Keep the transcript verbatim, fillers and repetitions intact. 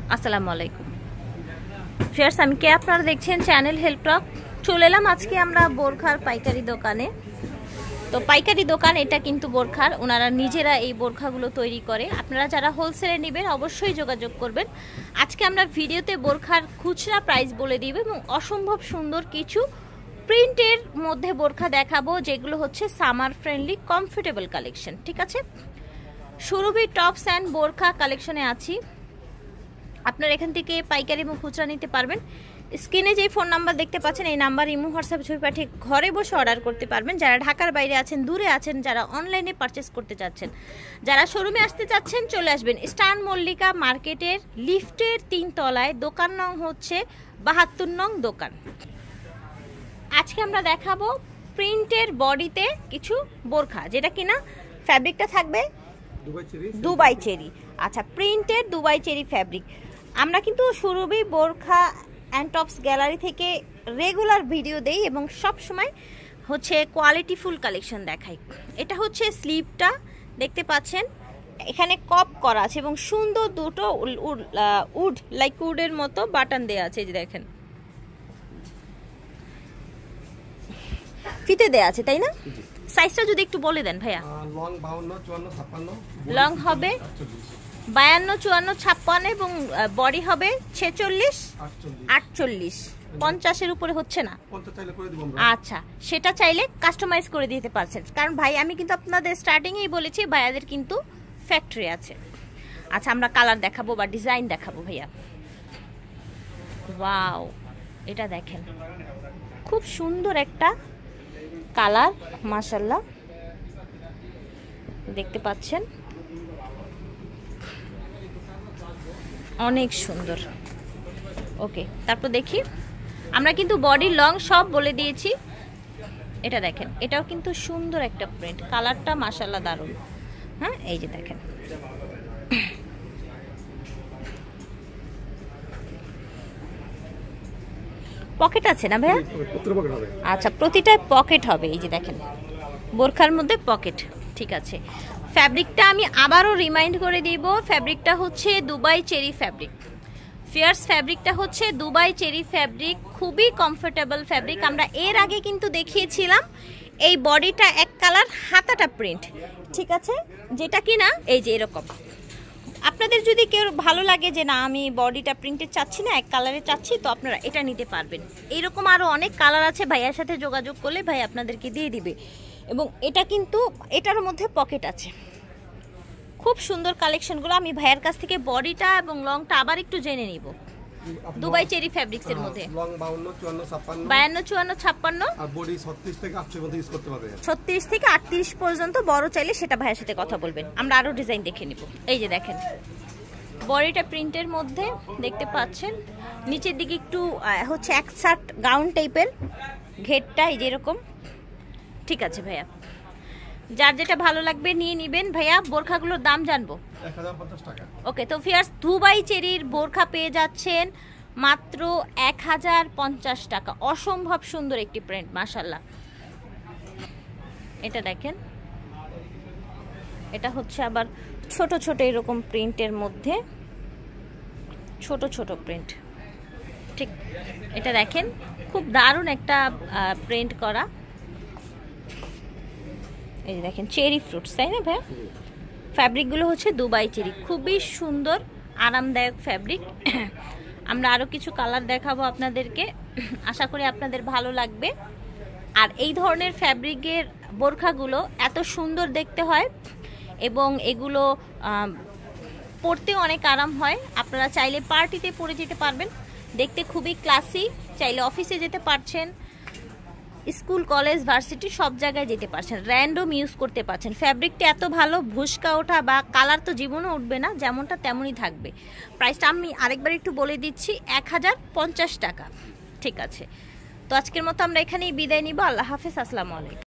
আসসালামু আলাইকুম ফ্রেন্ডস, আমি কে আপনারা দেখছেন চ্যানেল হেল্প টক। চলে এলাম আজকে আমরা বোরখার পাইকারি দোকানে। তো পাইকারি দোকান এটা কিন্তু বোরখার, ওনারা নিজেরা এই বোরখাগুলো তৈরি করে। আপনারা যারা হোলসেলে নেবেন অবশ্যই যোগাযোগ করবেন। আজকে আমরা ভিডিওতে বোরখার খুচরা প্রাইস বলে দিব এবং অসম্ভব সুন্দর কিছু প্রিন্টের মধ্যে বোরখা দেখাবো, যেগুলো হচ্ছে সামার ফ্রেন্ডলি কমফোর্টেবল কালেকশন। ঠিক আছে, সুরভি টপস অ্যান্ড বোরখা কালেকশনে আছি। আপনারা এখান থেকে পাইকারি এবং খুচরা নিতে পারবেন। স্ক্রিনে যে ফোন নাম্বার দেখতে পাচ্ছেন এই নাম্বার ইমো হোয়াটসঅ্যাপ ছবি পাঠিয়ে ঘরে বসে অর্ডার করতে পারবেন। যারা ঢাকার বাইরে আছেন, দূরে আছেন, যারা অনলাইনে পারচেস করতে চাচ্ছেন, যারা শোরুমে আসতে চাচ্ছেন চলে আসবেন স্টান মল্লিকা মার্কেটের লিফটের তিন তলায়। দোকান নং হচ্ছে বাহাত্তর নং দোকান। আজকে আমরা দেখাবো প্রিন্টের বডিতে কিছু বোরখা, যেটা কিনা ফ্যাব্রিকটা থাকবে দুবাই চেরি। আচ্ছা, প্রিন্টের দুবাই চেরি ফ্যাব্রিক। আমরা কিন্তু Surabhi Borkha and tops gallery থেকে রেগুলার ভিডিও দেই এবং সব সময় হচ্ছে কোয়ালিটিফুল কালেকশন দেখাই। এটা হচ্ছে স্লিভটা দেখতে পাচ্ছেন, এখানে কপ করা আছে এবং সুন্দর দুটো উড লাইক উডের মতো বাটন দেওয়া আছে। এই যে দেখেন, ফিতে দেওয়া আছে, তাই না? সাইজটা যদি একটু বলে দেন ভাইয়া। লং বাউন্ন চুয়ান্ন ছাপ্পান্ন, লং হবে বায়ান্ন চুয়ান্ন ছাপ্পান্ন এবং বডি হবে ছেচল্লিশ আটচল্লিশ। পঞ্চাশের উপরে হচ্ছে না? আচ্ছা, সেটা চাইলে কাস্টমাইজ করে দিতে পারছেন, কারণ ভাই আমি কিন্তু আপনাদের স্টার্টিংয়েই বলেছি ভাইয়াদের কিন্তু ফ্যাক্টরি আছে। আচ্ছা, আমরা কালার দেখাবো বা ডিজাইন দেখাবো ভাইয়া। ওয়াও, এটা দেখেন খুব সুন্দর একটা কালার, মাশাআল্লাহ দেখতে পাচ্ছেন, অনেক সুন্দর। ওকে, তারপর দেখি, আমরা কিন্তু বডি লং সব বলে দিয়েছি। এটা দেখেন, এটাও কিন্তু সুন্দর একটা প্রিন্ট, কালারটা মাশাআল্লাহ দারুণ। হ্যাঁ, এই যে দেখেন, পকেট আছে না ভাইয়া? আচ্ছা, প্রতিটায় পকেট হবে। এই যে দেখেন, বোরখার মধ্যে পকেট। ঠিক আছে, ফ্যাব্রিকটা আমি আবারও রিমাইন্ড করে দিব। ফ্যাব্রিকটা হচ্ছে দুবাই চেরি ফ্যাব্রিক। ফিয়ার্স, ফ্যাব্রিকটা হচ্ছে দুবাই চেরি ফ্যাব্রিক, খুবই কমফোর্টেবল ফ্যাব্রিক। আমরা এর আগে কিন্তু দেখিয়েছিলাম এই বডিটা এক কালার, হাতাটা প্রিন্ট। ঠিক আছে, যেটা কি না এই যে এরকম। আপনাদের যদি কেউ ভালো লাগে যে না আমি বডিটা প্রিন্টেড চাচ্ছি না, এক কালারে চাচ্ছি, তো আপনারা এটা নিতে পারবেন। এইরকম আরও অনেক কালার আছে, ভাইয়ার সাথে যোগাযোগ করলে ভাই আপনাদেরকে দিয়ে দিবে। এবং এটা কিন্তু এটার মধ্যে পকেট আছে। খুব সুন্দর কালেকশনগুলো। আমি ভাইয়ার কাছ থেকে বডিটা এবং লংটা আবার একটু জেনে নিব। দুবাই চেরি ফ্যাব্রিক্স এর মধ্যে লং বাউন্ন চুয়ান্ন ছাপ্পান্ন, বায়ান্ন চুয়ান্ন ছাপ্পান্ন আর বডি ছত্রিশ থেকে আটত্রিশ পর্যন্ত ইউজ করতে পারবে। ছত্রিশ থেকে আটত্রিশ পর্যন্ত বড় চাইলে সেটা ভাইয়ের সাথে কথা বলবেন। আমরা আরো ডিজাইন দেখে নিব। এই যে দেখেন, বডিটা প্রিন্টের মধ্যে দেখতে পাচ্ছেন, নিচের দিকে একটু হচ্ছে এক শার্ট গাউন টাইপের ঘেরটা, এই যে এরকম। ঠিক আছে ভাইয়া, যার যেটা ভালো লাগবে নিয়ে নিবেন। ভাইয়া, বোরখাগুলোর দাম জানবো। এক হাজার পঞ্চাশ টাকা। ওকে, তো ফিয়ার্স, দুবাই চেরির বোরখা পেয়ে যাচ্ছেন মাত্র এক হাজার পঞ্চাশ টাকা। অসম্ভব সুন্দর একটি প্রিন্ট, মাশাআল্লাহ। এটা দেখেন, এটা হচ্ছে আবার ছোট ছোট এরকম প্রিন্টের মধ্যে, ছোট ছোট প্রিন্ট। ঠিক, এটা দেখেন খুব দারুণ একটা প্রিন্ট করা। এই যে দেখেন, চেরি ফ্রুটস, তাই না ভাই? ফ্যাব্রিকগুলো হচ্ছে দুবাই চেরি, খুবই সুন্দর আরামদায়ক ফ্যাব্রিক। আমরা আরও কিছু কালার দেখাবো আপনাদেরকে, আশা করি আপনাদের ভালো লাগবে। আর এই ধরনের ফ্যাব্রিকের বোরখাগুলো এত সুন্দর দেখতে হয় এবং এগুলো পরতে অনেক আরাম হয়। আপনারা চাইলে পার্টিতে পরে যেতে পারবেন, দেখতে খুবই ক্লাসি। চাইলে অফিসে যেতে পারছেন, স্কুল কলেজ ভার্সিটি সব জায়গায় যেতে পারছেন, র্যান্ডম ইউজ করতে পারছেন। ফ্যাব্রিকটা এত ভালো, ভুসকা ওঠা বা কালার তো জীবনে উঠবে না, যেমনটা তেমনই থাকবে। প্রাইসটা আমি আরেকবার একটু বলে দিচ্ছি, এক হাজার পঞ্চাশ টাকা। ঠিক আছে, তো আজকের মতো আমরা এখানেই বিদায় নিব। আল্লাহ হাফেজ, আসসালামু আলাইকুম।